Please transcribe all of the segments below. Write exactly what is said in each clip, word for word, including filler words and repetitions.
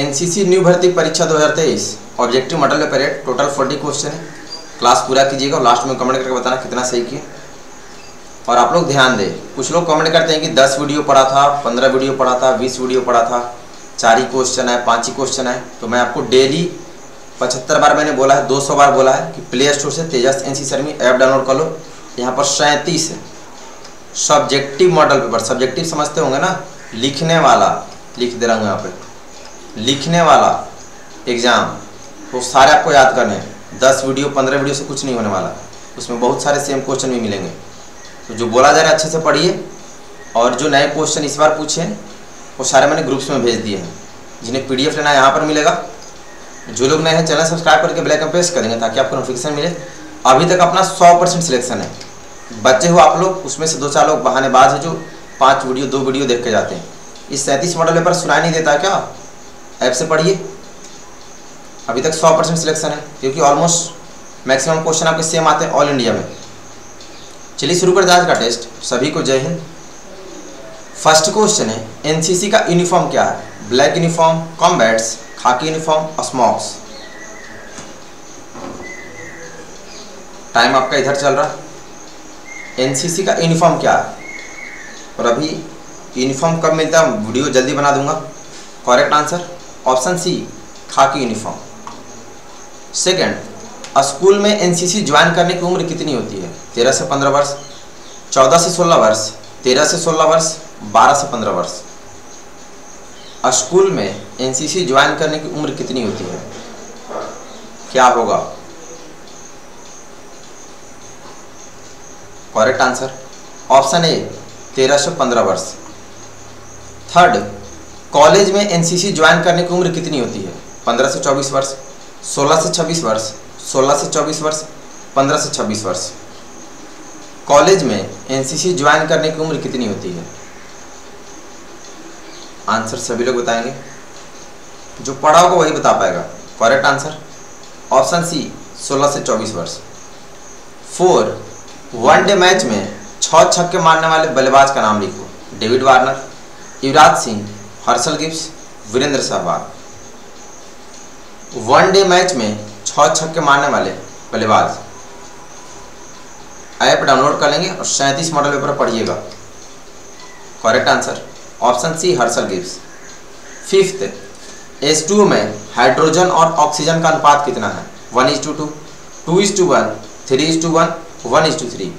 NCC new भर्ती परीक्षा दो हज़ार तेईस ऑब्जेक्टिव मॉडल परेड टोटल चालीस क्वेश्चन है। क्लास पूरा कीजिएगा और लास्ट में कमेंट करके बताना कितना सही किया। और आप लोग ध्यान दें, कुछ लोग कमेंट करते हैं कि दस वीडियो पढ़ा था, पंद्रह वीडियो पढ़ा था, बीस वीडियो पढ़ा था, चार ही क्वेश्चन है, पाँच ही क्वेश्चन है। तो मैं आपको डेली पचहत्तर बार मैंने बोला है, दो सौ बार बोला है कि प्ले स्टोर से तेजस एनसीसी शर्मी ऐप डाउनलोड कर लो। यहाँ पर सैंतीस है सब्जेक्टिव मॉडल पेपर। सब्जेक्टिव समझते होंगे ना, लिखने वाला, लिख दे रहा हूँ यहाँ पे, लिखने वाला एग्ज़ाम, वो सारे आपको याद करने हैं। दस वीडियो पंद्रह वीडियो से कुछ नहीं होने वाला, उसमें बहुत सारे सेम क्वेश्चन भी मिलेंगे। तो जो बोला जा रहा है अच्छे से पढ़िए। और जो नए क्वेश्चन इस बार पूछे हैं वो सारे मैंने ग्रुप्स में भेज दिए हैं। जिन्हें पीडीएफ लेना है यहाँ पर मिलेगा। जो लोग नए हैं चैनल सब्सक्राइब करके बेल आइकन प्रेस करेंगे ताकि आपको नोटिफिकेशन मिले। अभी तक अपना सौ परसेंट सिलेक्शन है। बच्चे हो आप लोग, उसमें से दो चार लोग बहानेबाज है जो पाँच वीडियो दो वीडियो देख के जाते हैं। इस सैंतीस मॉडल पेपर सुनाई नहीं देता क्या? ऐप से पढ़िए। अभी तक सौ परसेंट सिलेक्शन है क्योंकि ऑलमोस्ट मैक्सिमम क्वेश्चन आपके सेम आते हैं ऑल इंडिया में। चलिए शुरू कर आज का टेस्ट। सभी को जय हिंद। फर्स्ट क्वेश्चन है, एनसीसी का यूनिफॉर्म क्या है? Black uniform, combats, khaki uniform, smocks. Time आपका इधर चल रहा है। एनसीसी का यूनिफॉर्म क्या है? और अभी यूनिफॉर्म कब मिलता है वीडियो जल्दी बना दूंगा। Correct answer option C, khaki uniform. Second, school में एनसीसी ज्वाइन करने की उम्र कितनी होती है? तेरह से पंद्रह वर्ष, चौदह से सोलह वर्ष, तेरह से सोलह वर्ष, बारह से पंद्रह वर्ष। स्कूल में एनसीसी ज्वाइन करने की उम्र कितनी होती है? क्या होगा? करेक्ट आंसर ऑप्शन ए, तेरह से पंद्रह वर्ष। थर्ड, कॉलेज में एनसीसी ज्वाइन करने की उम्र कितनी होती है? पंद्रह से चौबीस वर्ष, सोलह से छब्बीस वर्ष, सोलह से चौबीस वर्ष, पंद्रह से छब्बीस वर्ष। कॉलेज में एनसीसी ज्वाइन करने की उम्र कितनी होती है? आंसर सभी लोग बताएंगे, जो पढ़ा होगा वही बता पाएगा। करेक्ट आंसर ऑप्शन सी, सोलह से चौबीस वर्ष। फोर, वनडे मैच में छह छक्के मारने वाले बल्लेबाज का नाम लिखो। David Warner, Yuvraj Singh, Herschelle Gibbs, Virender Sehwag. One day match में छह छक्के मारने वाले बल्लेबाज। ऐप डाउनलोड कर लेंगे और सैंतीस मॉडल पेपर पढ़िएगा। Correct answer option C, Herschelle Gibbs. Fifth, H two O में हाइड्रोजन और ऑक्सीजन का अनुपात कितना है? One is to two, two is to one, three is to one, one is to three.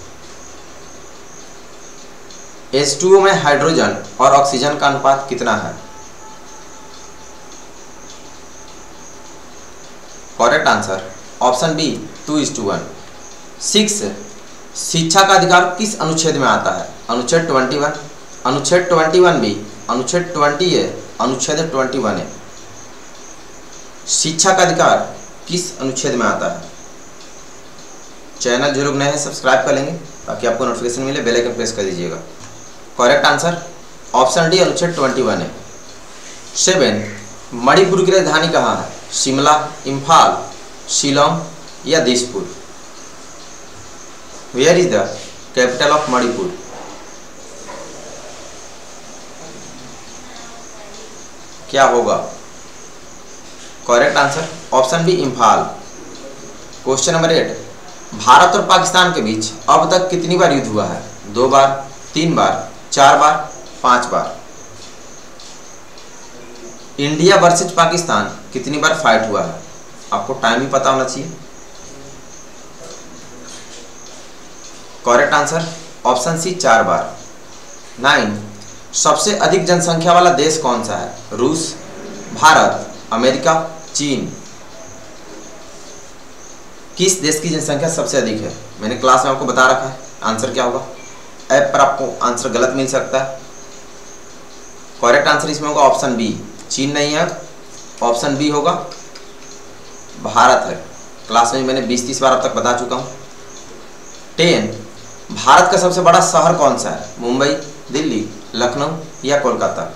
H two O में hydrogen और oxygen का अनुपात कितना है? Correct answer option B, two is to one. Six, शिक्षा का अधिकार किस अनुच्छेद में आता है? अनुच्छेद ट्वेंटी वन, अनुच्छेद ट्वेंटी वन बी, अनुच्छेद ट्वेंटी ए, अनुच्छेद ट्वेंटी वन ए। शिक्षा का अधिकार किस अनुच्छेद में आता है? चैनल जो लोग नए हैं सब्सक्राइब कर लेंगे ताकि आपको नोटिफिकेशन मिले। बेल आइकन प्रेस कर दीजिएगा। करेक्ट आंसर ऑप्शन डी, अनुच्छेद ट्वेंटी वन है। सेवन, मणिपुर की राजधानी कहाँ है? शिमला, इम्फाल, शिलोंग या Dispur. Where is the capital of Manipur? क्या होगा? Correct answer option B, Imphal. Question number eight, Bharat और पाकिस्तान के बीच अब तक कितनी बार युद्ध हुआ है? दो बार, तीन बार, चार बार, पांच बार। इंडिया वर्सेज पाकिस्तान कितनी बार फाइट हुआ है? आपको टाइम भी पता होना चाहिए। करेक्ट आंसर ऑप्शन सी, चार बार। नाइन, सबसे अधिक जनसंख्या वाला देश कौन सा है? रूस, भारत, अमेरिका, चीन। किस देश की जनसंख्या सबसे अधिक है? मैंने क्लास में आपको बता रखा है। आंसर क्या होगा? ऐप पर आपको आंसर गलत मिल सकता है। करेक्ट आंसर इसमें होगा ऑप्शन बी, चीन नहीं है, ऑप्शन बी होगा भारत है। क्लास में मैंने बीस तीस बार अब तक बता चुका हूँ। टेन, भारत का सबसे बड़ा शहर कौन सा है? मुंबई, दिल्ली, लखनऊ या Kolkata.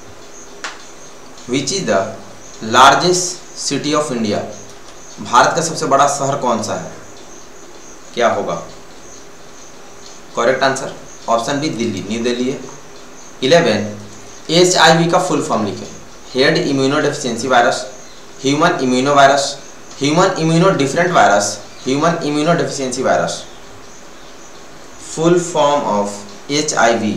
Which is the largest city of India? Bharat का सबसे बड़ा शहर कौन सा है? क्या होगा? Correct answer option B, Delhi, New Delhi है। इलेवन, एच आई वी का फुल फॉर्म लिखें। Head immunodeficiency virus, human immuno virus, human immuno different virus, human immunodeficiency virus. Full form of H I V.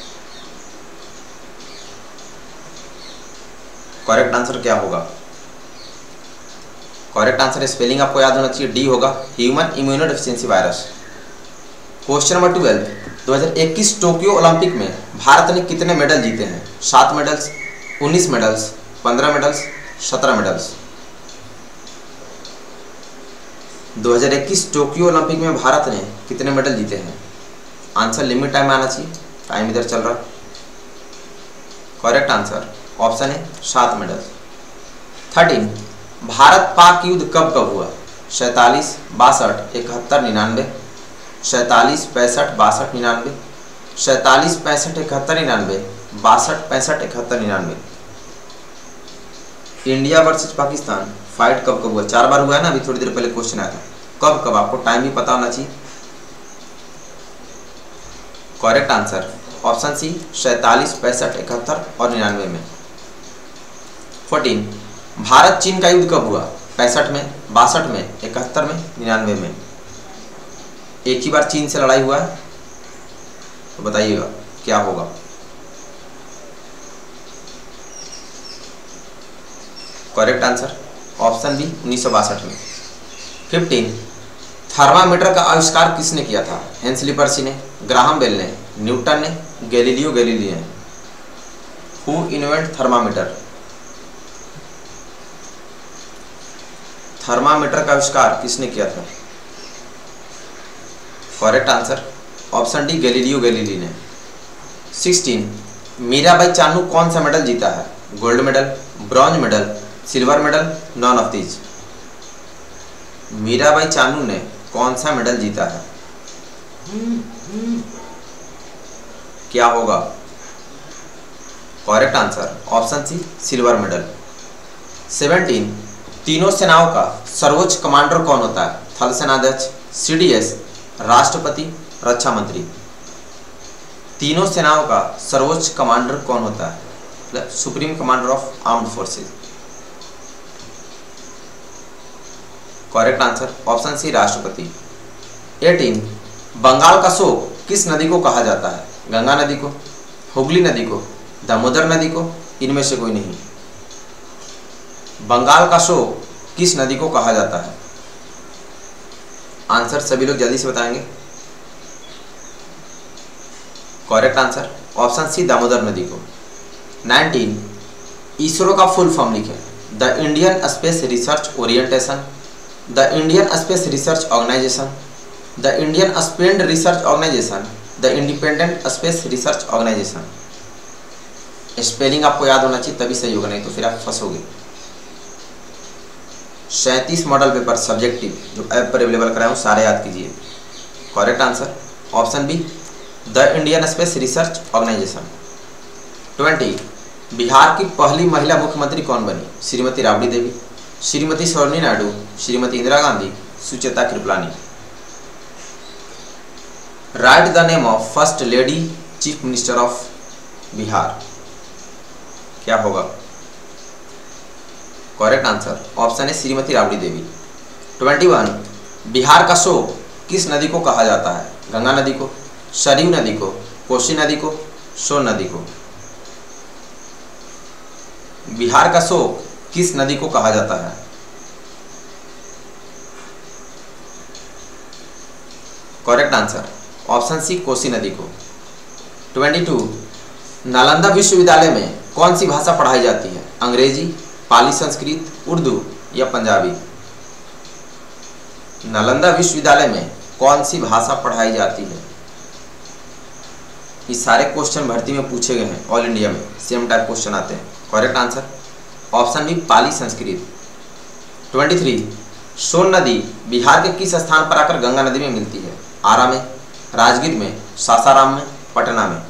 Correct answer क्या होगा? Correct answer spelling आपको याद होना चाहिए, D होगा, human immunodeficiency virus. Question number twelve, दो हज़ार इक्कीस टोक्यो ओलंपिक में भारत ने कितने मेडल जीते हैं? सात मेडल्स, उन्नीस मेडल्स, पंद्रह मेडल्स, सत्रह मेडल्स। दो हज़ार इक्कीस टोक्यो ओलंपिक में भारत ने कितने मेडल जीते हैं? आंसर लिमिट टाइम आना चाहिए, टाइम इधर चल रहा। करेक्ट आंसर ऑप्शन है सात मेडल। थर्टीन, भारत पाक युद्ध कब कब हुआ? सैतालीस, बासठ, इकहत्तर, निन्यानवे, सैतालीस, पैंसठ, बासठ, निन्यानवे, सैतालीस, पैंसठ, इकहत्तर, निन्यानवे, बासठ, पैंसठ, इकहत्तर, निन्यानवे। इंडिया वर्सेस पाकिस्तान फाइट कब कब हुआ? चार बार हुआ है ना, अभी थोड़ी देर पहले क्वेश्चन आया था। कब कब आपको टाइम भी पता होना चाहिए। करेक्ट आंसर ऑप्शन सी, सैतालीस, पैंसठ, इकहत्तर और निन्यानवे में। फोर्टीन, भारत चीन का युद्ध कब हुआ? पैंसठ में, बासठ में, इकहत्तर में, निन्यानवे में। एक ही बार चीन से लड़ाई हुआ है, तो बताइएगा क्या होगा। करेक्ट आंसर ऑप्शन बी, उन्नीस सौ बासठ में। फिफ्टीन, थर्मामीटर का आविष्कार किसने किया था? हेंसली पर्सी ने, ग्राहम बेल ने, न्यूटन ने, गैलीलियो गैलीली ने। Who invent thermometer? थर्मामीटर का आविष्कार किसने किया था? Correct answer option D, Galileo Galilei ने। सिक्सटीन, मीराबाई चानू कौन सा मेडल जीता है? Gold medal, bronze medal, silver medal, none of these. Mirabai Chanu ने कौन सा मेडल जीता है? क्या होगा? Correct answer option C, silver medal. Seventeen, तीनों सेनाओं का सर्वोच्च कमांडर कौन होता है? थल सेनाध्यक्ष, सी डी एस, राष्ट्रपति, रक्षा मंत्री। तीनों सेनाओं का सर्वोच्च कमांडर कौन होता है? मतलब supreme commander of armed forces. Correct answer option C, राष्ट्रपति। एटीन, बंगाल का शोक किस नदी को कहा जाता है? गंगा नदी को, हुगली नदी को, दामोदर नदी को, इनमें से कोई नहीं। बंगाल का शोक किस नदी को कहा जाता है? आंसर सभी लोग जल्दी से बताएंगे। Correct answer option C, Damodar नदी को। नाइनटीन, इसरो का फुल फॉर्म लिखें। The Indian space research orientation, the Indian space research organisation, the Indian space research organisation, the independent space research organisation. Spelling आपको याद होना चाहिए, तभी सही होगा, नहीं तो फिर आप फंसोगे। सैंतीस मॉडल पेपर सब्जेक्टिव जो ऐप पर अवेलेबल कराया हूँ, सारे याद कीजिए। Correct answer option B, the Indian space research organisation. Twenty, Bihar की पहली महिला मुख्यमंत्री कौन बनी? Shrimati Rabri Devi, Shrimati Sarojini Naidu, Shrimati Indira Gandhi, Sucheta Kripalani. Write the name of first lady chief minister of Bihar. क्या होगा? करेक्ट आंसर ऑप्शन है श्रीमती राबड़ी देवी। ट्वेंटी वन, बिहार का शोक किस नदी को कहा जाता है? गंगा नदी को, सरयू नदी को, कोसी नदी को, सोन नदी को। बिहार का शोक किस नदी को कहा जाता है? Correct answer option C, Kosi नदी को। ट्वेंटी टू, नालंदा विश्वविद्यालय में कौन सी भाषा पढ़ाई जाती है? अंग्रेजी, पाली संस्कृत, उर्दू या पंजाबी। नालंदा विश्वविद्यालय में कौन सी भाषा पढ़ाई जाती है? ये सारे क्वेश्चन भर्ती में पूछे गए हैं, ऑल इंडिया में सेम टाइप क्वेश्चन आते हैं। Correct answer option B, Pali Sanskrit. Twenty three, Son नदी बिहार के किस स्थान पर आकर गंगा नदी में मिलती है? आरा में, राजगीर में, सासाराम में, पटना में।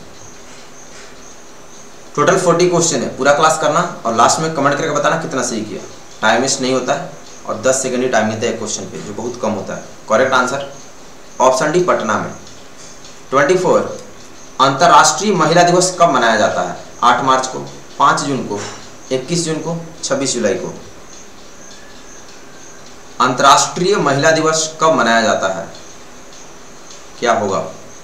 टोटल फोर्टी क्वेश्चन है, पूरा क्लास करना और लास्ट में कमेंट करके बताना कितना सही किया। टाइम वेस्ट नहीं होता है और दस सेकंड ही टाइम मिलता है क्वेश्चन पे, जो बहुत कम होता है। Correct answer option D, Patna में। ट्वेंटी फोर, अंतर्राष्ट्रीय महिला दिवस कब मनाया जाता है? आठ मार्च को, पाँच जून को, इक्कीस जून को, छब्बीस जुलाई को। अंतर्राष्ट्रीय महिला दिवस कब मनाया जाता है? क्या होगा?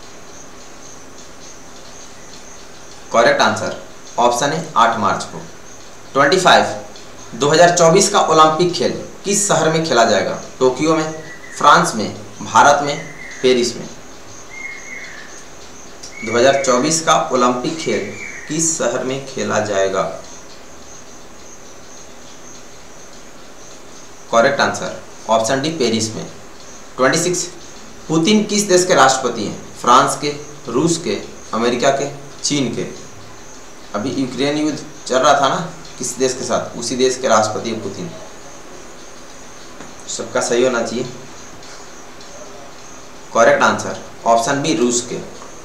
करेक्ट आंसर ऑप्शन है आठ मार्च को। पच्चीस दो हज़ार चौबीस का ओलंपिक खेल किस शहर में खेला जाएगा? टोक्यो में, फ्रांस में, भारत में, पेरिस में। दो हज़ार चौबीस का ओलंपिक खेल किस शहर में खेला जाएगा? Correct answer option D Paris में। छब्बीस पुतिन किस देश के राष्ट्रपति हैं? फ्रांस के, रूस के, अमेरिका के, चीन के। अभी यूक्रेन युद्ध चल रहा था ना किस देश के साथ, उसी देश के राष्ट्रपति है पुतिन। सबका सही होना चाहिए। करेक्ट आंसर ऑप्शन बी रूस के।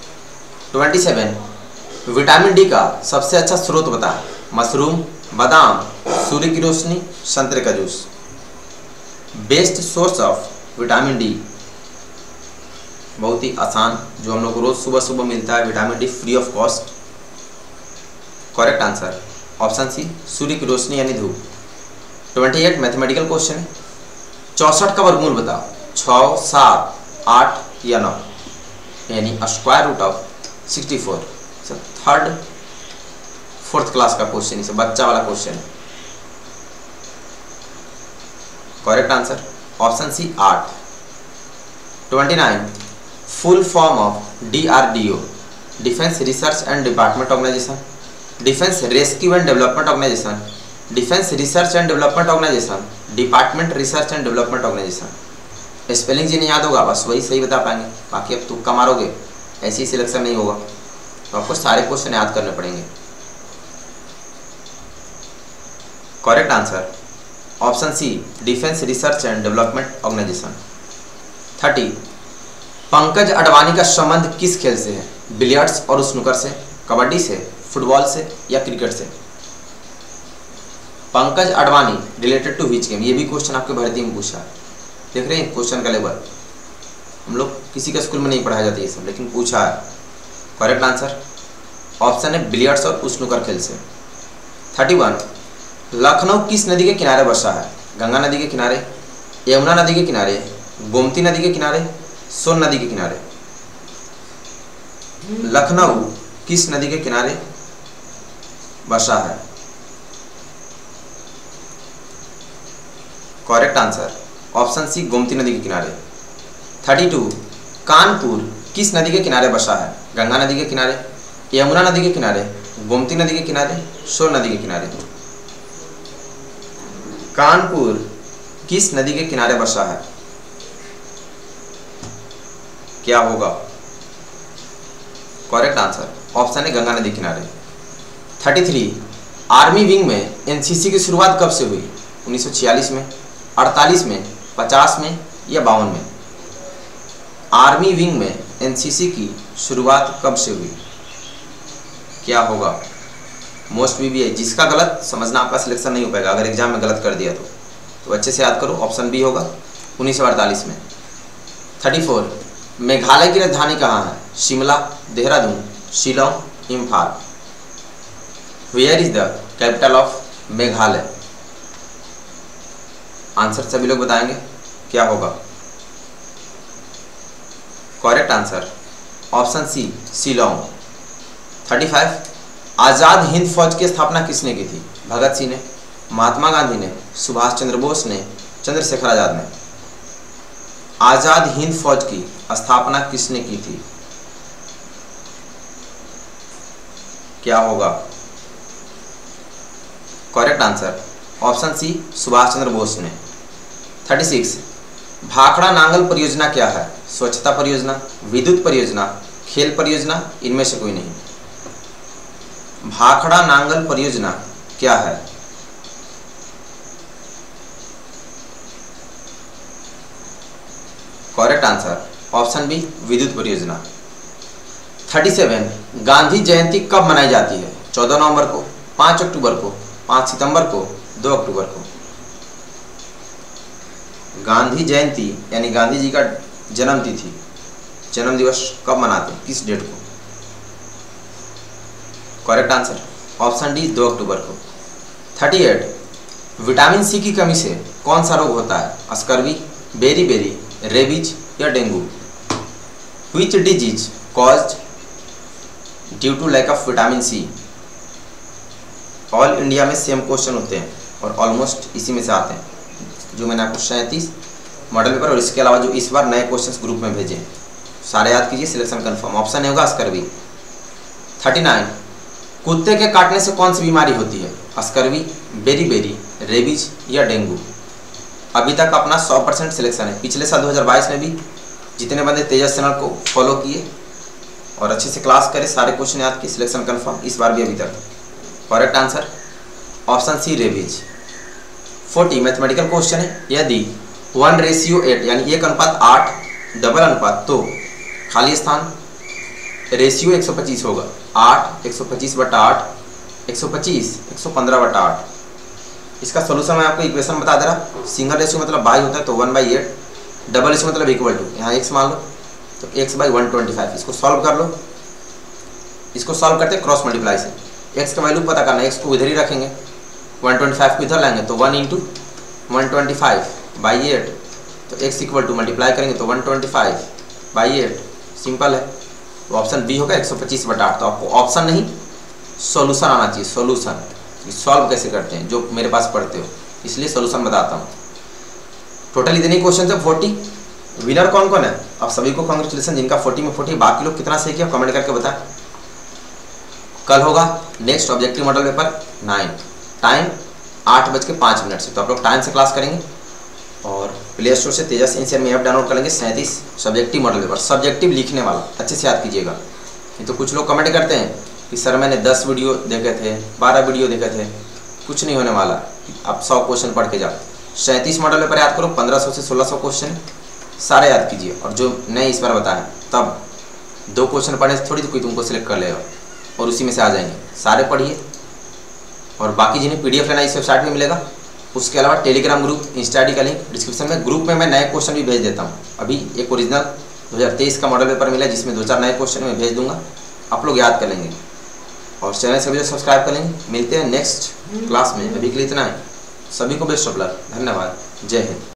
सत्ताईस विटामिन डी का सबसे अच्छा स्रोत बताएं? मशरूम, बादाम, सूर्य की रोशनी, संतरे का जूस। Best source of vitamin D, बहुत ही आसान, जो हम लोग को रोज सुबह सुबह मिलता है vitamin D free of cost. Correct answer option C सूर्य की रोशनी यानी धूप। अट्ठाईस मैथमेटिकल क्वेश्चन है। चौसठ का वर्गमूल बताओ? छः, सात, आठ या नौ, यानी square root of sixty four. Third fourth class का क्वेश्चन, इसे बच्चा वाला क्वेश्चन है। करेक्ट आंसर ऑप्शन सी आठ। उनतीस full form of D R D O, defence research and department organisation, defence rescue and development organisation, defence research and development organisation, department research and development organisation. Spelling जी नहीं याद होगा, बस वही सही बता पाएंगे, बाकी अब तुक्का मारोगे ऐसे ही सिलेक्शन नहीं होगा, तो आपको सारे क्वेश्चन याद करने पड़ेंगे। Correct answer option C defence research and development organisation. Thirty Pankaj Advani का संबंध किस खेल से है? बिलियर्ड्स और स्नूकर से, कबड्डी से, फुटबॉल से या क्रिकेट से? Pankaj Advani related to which game? ये भी क्वेश्चन आपके भर्ती में पूछा है। देख रहे हैं क्वेश्चन का लेवल, हम लोग किसी के स्कूल में नहीं पढ़ाया जाता ये सब, लेकिन पूछा है। करेक्ट आंसर ऑप्शन है बिलियर्ड्स और स्नूकर खेल से। थर्टी वन लखनऊ किस नदी के किनारे बसा है? गंगा नदी के किनारे, यमुना नदी के किनारे, गोमती नदी के किनारे, सोन नदी के किनारे। लखनऊ किस नदी के किनारे बसा है? Correct answer option C Gomti नदी के किनारे। थर्टी टू कानपुर किस नदी के किनारे बसा है? गंगा नदी के किनारे, यमुना नदी के किनारे, गोमती नदी के किनारे, सोन नदी के किनारे। कानपुर किस नदी के किनारे बसा है? क्या होगा? करेक्ट आंसर ऑप्शन है गंगा नदी किनारे। थर्टी थ्री आर्मी विंग में एनसीसी की शुरुआत कब से हुई? उन्नीस सौ छियालीस में, अड़तालीस में, पचास में या बावन में? आर्मी विंग में एनसीसी की शुरुआत कब से हुई? क्या होगा? मोस्ट भी, भी है, जिसका गलत समझना आपका सिलेक्शन नहीं हो पाएगा अगर एग्जाम में गलत कर दिया तो तो अच्छे से याद करो, ऑप्शन बी होगा उन्नीस सौ अड़तालीस में। थर्टी फोर मेघालय की राजधानी कहाँ है? Shimla, Dehradun, Shillong, Imphal. Where is the capital of Meghalaya? Answer सभी लोग बताएंगे, क्या होगा? Correct answer option C Shillong. Thirty five Azad Hind Fauj की स्थापना किसने की थी? भगत सिंह ने, महात्मा गांधी ने, सुभाष चंद्र बोस ने, चंद्रशेखर आजाद ने। आज़ाद हिंद फौज की स्थापना किसने की थी? क्या होगा? Correct answer option C Subhash Chandra Bose ने। थर्टी सिक्स भाखड़ा नांगल परियोजना क्या है? स्वच्छता परियोजना, विद्युत परियोजना, खेल परियोजना, इनमें से कोई नहीं। भाखड़ा नांगल परियोजना क्या है? करेक्ट आंसर ऑप्शन बी विद्युत परियोजना। थर्टी सेवन गांधी जयंती कब मनाई जाती है? चौदह नवंबर को, पाँच अक्टूबर को, पाँच सितंबर को, दो अक्टूबर को। गांधी जयंती यानी गांधी जी का जन्म तिथि, जन्म दिवस कब मनाते हैं, किस डेट को? करेक्ट आंसर ऑप्शन डी दो अक्टूबर को। थर्टी एट विटामिन सी की कमी से कौन सा रोग होता है? स्कर्वी, बेरी बेरी, रेबीज या dengue? Which disease caused due to lack of vitamin C? All India में सेम क्वेश्चन होते हैं और ऑलमोस्ट इसी में से आते हैं जो मैंने आपको सैंतीस मॉडल पेपर और इसके अलावा जो इस बार नए क्वेश्चंस ग्रुप में भेजे सारे याद कीजिए, सिलेक्शन कंफर्म। ऑप्शन है होगा स्कर्वी। थर्टी नाइन कुत्ते के काटने से कौन सी बीमारी होती है? स्कर्वी, बेरी बेरी, रेबीज या डेंगू? अभी तक अपना सौ परसेंट सिलेक्शन है। पिछले साल दो हज़ार बाईस में भी जितने बंदे तेजस चैनल को फॉलो किए और अच्छे से क्लास करे, सारे क्वेश्चन याद किए, सिलेक्शन कंफर्म। इस बार भी अभी तक correct answer option C rabies. Forty mathematical question है, यदि वन रेशियो एट यानी एक अनुपात आठ डबल अनुपात तो खाली स्थान रेशियो एक सौ पच्चीस होगा। आठ एक सौ पच्चीस बटा आठ एक सौ पच्चीस एक सौ पंद्रह बटा आठ। इसका सोल्यूशन मैं आपको इक्वेशन बता दे रहा। सिंगल रेशियो मतलब बाई होता है तो one by eight, double ratio मतलब इक्वल टू यहाँ एक्स मान लो तो x by one twenty five. इसको सॉल्व कर लो। इसको सॉल्व करते क्रॉस मल्टीप्लाई से एक्स का वैल्यू पता करना है। एक्स को इधर ही रखेंगे, वन ट्वेंटी फाइव को इधर लाएंगे तो one into one twenty five by eight तो एक्स इक्वल टू मल्टीप्लाई करेंगे तो one twenty five by eight. Simple है, तो ऑप्शन बी होगा एक सौ पच्चीस बटा आठ। तो आपको ऑप्शन नहीं सॉल्यूशन आना चाहिए। सॉल्यूशन सॉल्व कैसे करते हैं जो मेरे पास पढ़ते हो, इसलिए सॉल्यूशन बताता हूँ। टोटल इतने क्वेश्चन है फोर्टी। विनर कौन कौन है? आप सभी को कांग्रेचुलेसन जिनका फोर्टी में फोर्टी। बाकी लोग कितना सही किया कमेंट करके बताएं। कल होगा next objective model paper nine, time आठ बज के पाँच मिनट से। तो आप लोग टाइम से क्लास करेंगे और प्ले स्टोर से तेजस इनसे में ऐप डाउनलोड करेंगे। सैंतीस सब्जेक्टिव मॉडल पेपर, सब्जेक्टिव लिखने वाला, अच्छे से याद कीजिएगा। नहीं तो कुछ लोग कमेंट करते हैं कि सर मैंने दस वीडियो देखे थे, बारह वीडियो देखे थे। कुछ नहीं होने वाला, आप सौ क्वेश्चन पढ़ के जाओ। सैंतीस मॉडल पेपर याद करो, पंद्रह सौ से सोलह सौ क्वेश्चन सारे याद कीजिए। और जो नए इस बार बताएं तब दो क्वेश्चन पढ़ने से थोड़ी तो कोई तुमको सिलेक्ट कर लेगा और उसी में से आ जाएंगे। सारे पढ़िए और बाकी जिन्हें पीडीएफ लेना इस वेबसाइट में मिलेगा। उसके अलावा Telegram group, insta I D का लिंक डिस्क्रिप्शन में। ग्रुप में मैं नए क्वेश्चन भी भेज देता हूँ। अभी एक ओरिजिनल दो हज़ार तेईस का मॉडल पेपर मिला जिसमें दो चार नए क्वेश्चन मैं भेज दूंगा, आप लोग याद कर लेंगे और चैनल से भी सब्सक्राइब कर लेंगे। मिलते हैं नेक्स्ट क्लास में, अभी के लिए इतना है। सभी को बेस्ट ऑफ लक, धन्यवाद, जय हिंद।